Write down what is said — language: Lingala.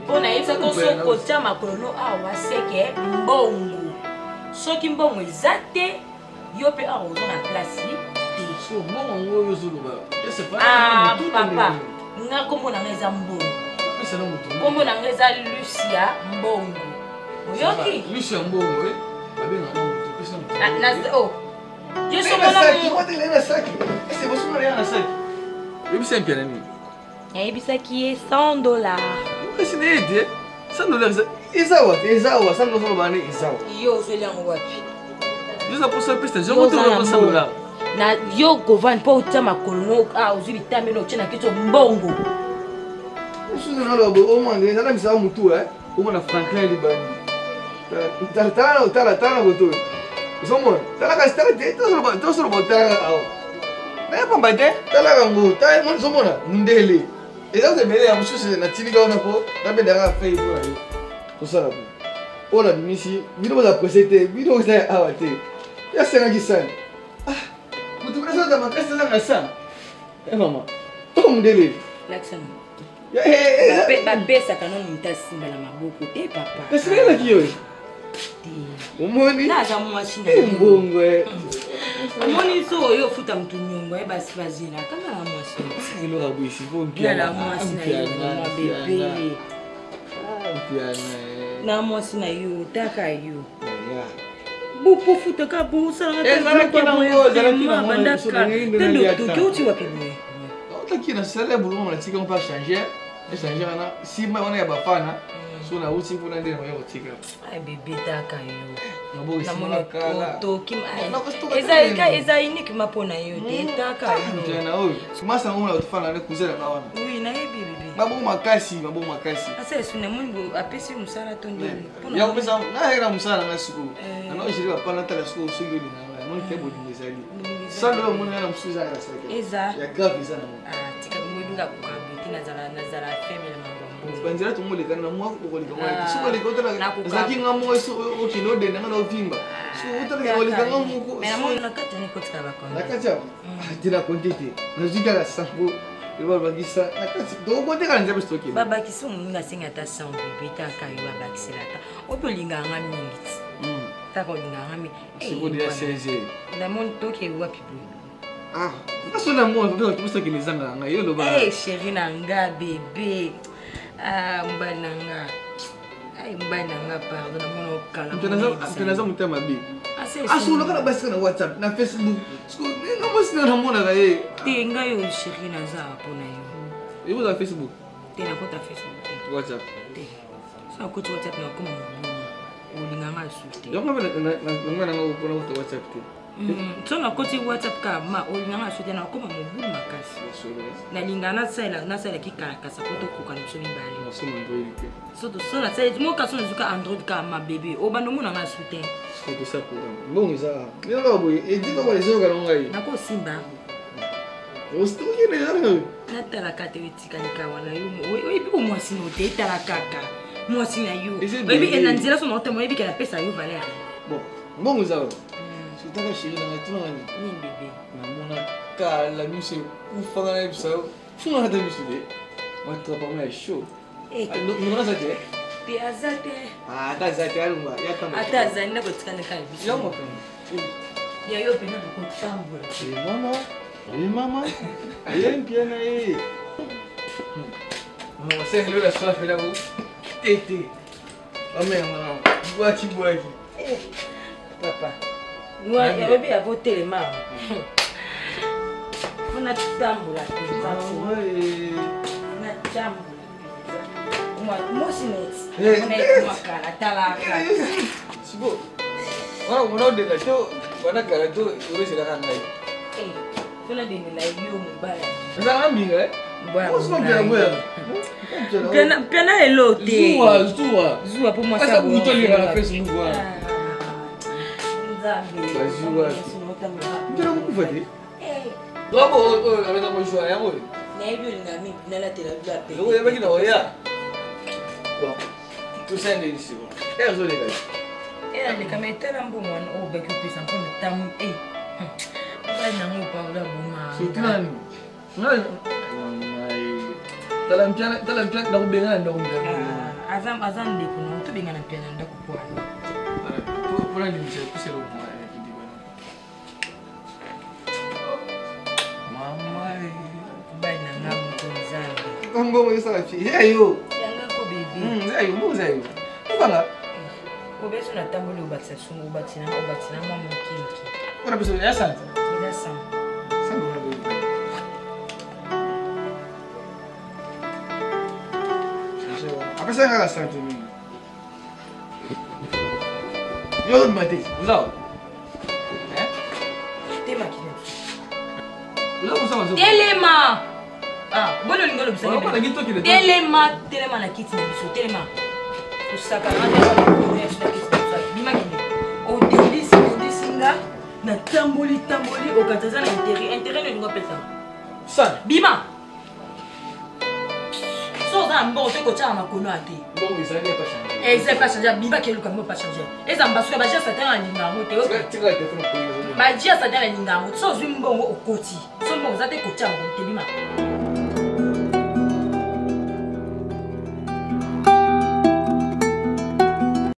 Bon, il faut qu'on soit côté ma colono ah wa seke mbongo. Soki mbongo ezate yo pe ah ozo na place. So mbongo yo zo ba. Je sais pas. Ah papa, nga kombo na ngeza mbongo. C'est non mutu. Kombo na ngeza Lucia mbongo. Oyoki? Lucia mbongo Abi na mutu. Pesa mutu. Na oh. Je suis Comment tu l'as sac? Est-ce que vous avez un sac? Eu sempre piano mim. Eh bisa qui est $100. Mas nem é $100. Isawa, $100 não bani isawa. Yo zo liango wapi? Juste pour ça peste, je montre le $100. Na yo govan po utama kolono ah uzili tambe no chena kicho mbongo. Usuzo na lobo o mande na misa mutu o mona Franklin libani. Tala boto. Somon, tala ka stara te to so botara awo. Na pa mbate, tala ka ngu, ta mon somona ndele. Eza te mele ya mususu na tinika ona po, na be dara fei po ayo. To sala po. Ola misi, video za presete, video za awate. Ya senga kisani. Mutu preso da makasa za ngasa. Mama. To mndele. Laksana. Ya Ba pesa kanon mtasimba na maboko te papa. Kasirela kiyo. Umoni? Na za mwasi na mbongo umoni so yo futa mtu nyongo basi bazina kama na mwasi. Ilo kabisi bonki. Na mwasi na yo na bebe. Na mwasi na yo taka yo. Bupo futa ka bu sala kina bandaka. Tendo tuki uti wapi bwe. Kina célèbre on a tika on pas changer. Changer na si ma wana ya bafana. So na uti kuna ndene mo tika. Ai bebe taka yo. Mabo isima kala. Toki eza unique mapona yo te taka yo. Tena oyo. Sumasa ngoma utufana ne kuzela na wana. Oui na yebi bebe. Mabo makasi. Asa suna mungu apesi musala tondele. Ya pesa na hera musala na siku. Na no jiri bapana tala siku sugi ni na. Mo ke bodi mezali. Sando mo na msuza na sake. Eza. Ya gavi sana mo. Tika mwidunga kukabuti nazara femele mambo. Banzira tumule kana mwa kukolika mwa. Suko likotela. Zaki ngamo eso okinode na ngalo vimba. So utala kukolika ngamo ko. Mena mo nakata ni kotika bakona. Nakata. Tira kontete. Nazika la sampo. Iba bagisa. Nakati do kote kana nzabe stoki. Baba kisungu ngasinga ta 100 bebe ta kayo babakiselata. Otolinga ngami. Tako linga ngami. Siko dia 16. Na mon toke wapi bwe. Ah, naso na mo ndo tumosa kinizanga nga yo lo ba. Chérie nanga bébé. Ah mbananga. Ai mbananga pardon mono kala. Mpenaza mutema bi. Aso lo kana basi na WhatsApp na Facebook. Siko nga mosina na mona ga ye. Te nga yo chérie naza pona yo. Ibo za Facebook. Te na kota Facebook. WhatsApp. Te. Sa kota WhatsApp na koma mo. Olinganga sute. Yonga na ngona WhatsApp te. So na koti WhatsApp ka ma olinganga sute na koma mo bulu makasi. Na lingana sala kikalakasa koto kokana biso mibali. Masomo Android ke. So na sala mo ka so nzuka Android ka ma bébé. Obando mona nga sute. Siko sa ko. Mbongo za. Mina ka boy, edito ba lezo ka ngai. Na ko simba. Osto ke ne yaro. Na tala ka te tika wana yo. Oyi bi ko mwasi no te tala kaka. Mwasi na yo. Baby enanzira so no te mo ebi ke na pesa yo valeur. Bon, mbongo za. Sitaka shiri na tuna ngani. Ni bébé. Na mona kala mise ufanga na bisa. Funa hata mise de. Mata pa ma show. Nuna za te. Pe azate. Ah, ta za te alunga. Ya kama. Ata za nda ko tikana kai biso. Ya mo kama. Ya yo pe na ko tambula. Mama. Ayen piana Mama sen lo la soif là où. Tété. Maman, boaki. Papa. Moi, il y avait bien voté les mains. On a tambula. On a tambula. Moi aussi net. On est comme ça, tala. C'est beau. Voilà, on a déjà tout. Voilà, garato, oui, c'est la rangaille. On a des la yo mubaya. Ça va bien, Piana est loté. Zoua pour moi ça. Vous te lire la Facebook. Zoua. Tu l'as beaucoup fait. Bravo, avec un bonjour, ya moi. Naibu ngami nala tela bla pe. Yo ya bakina oya. Bon. Tout ça est ici. Et zo les gars. Et les caméras mbongo on beki pesa pour le tamu eh. Papa nango parla boma. Sutan. Ngai. Dalam pian dah ubengan dah ubengan. Azan ndeko na to benga na piano ndako kwa. Pour la limite, c'est le moment qui dit maman. Bana ngamu konzanga. Kombo ça fille. Yayo. Yanga ko bébé. Yayo, mo zayo. Nganga. Obeso na tamboli obatisa sungu obatina mwa mokinki. Ona beso ya sante. Ila sam. Sango na bébé. Après ça, il y a la santé. Yo, le matin, vous avez. T'es maquillé. Téléma. Ah, bon, le lingolo, vous savez. Téléma na kiti na biso. Téléma. Osaka na bima kine. O delisinga na tamboli o kataza na intérêt le lingo pesa. Ça. Bima. Soza mbo te ko tcha makono ate. Bon, ils allaient pas changer. Et c'est pas changer. Bima ke luka mo pas changer. Et ça mbasuka ba jia satana linga mo te. Ba jia satana linga mo. So zwi mbongo okoti. So mbongo zate ko tcha mo te bima.